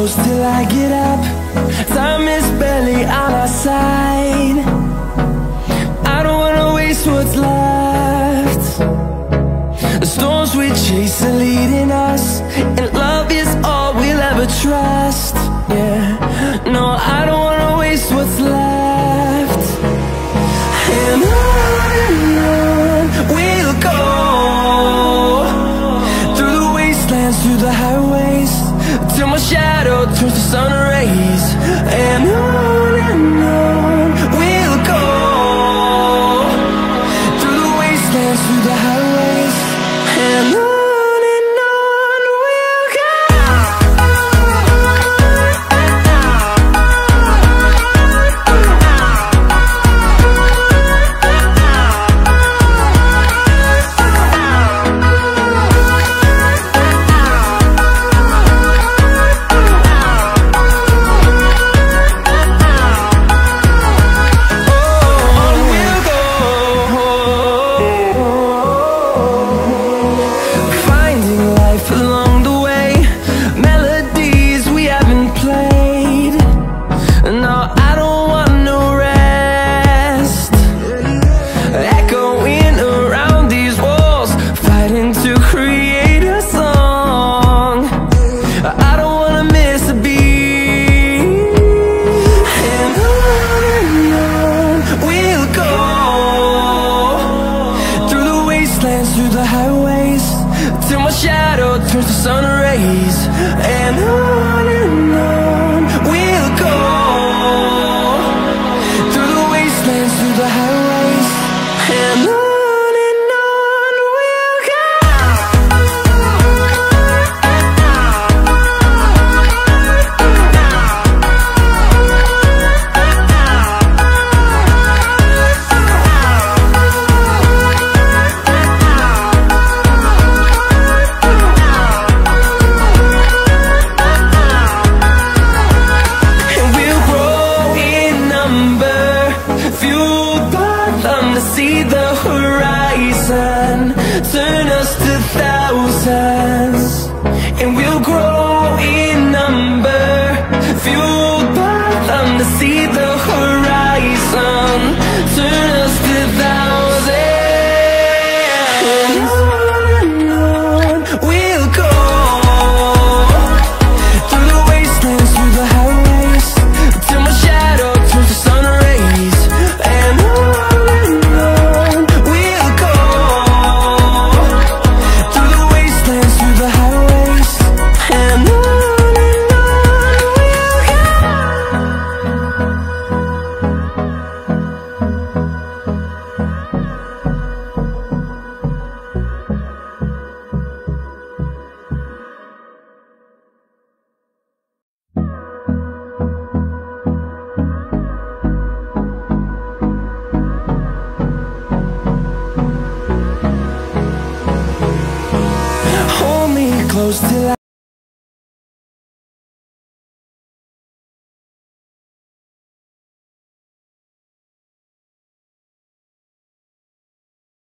close till I get up. Time is barely on our side. I don't wanna waste what's left. The storms we chase are leading us, and love is all we'll ever trust. Yeah, no, I don't wanna waste what's left. And on we'll go, through the wastelands, through the highways, till my shadow turns to sun rays. And on we'll go, through the wastelands, through the highways, and on we'll go. Through the highways, till my shadow turns to sun rays. And on we'll go, through the wastelands, through the highways, and on we'll go. Fueled by them to see the horizon.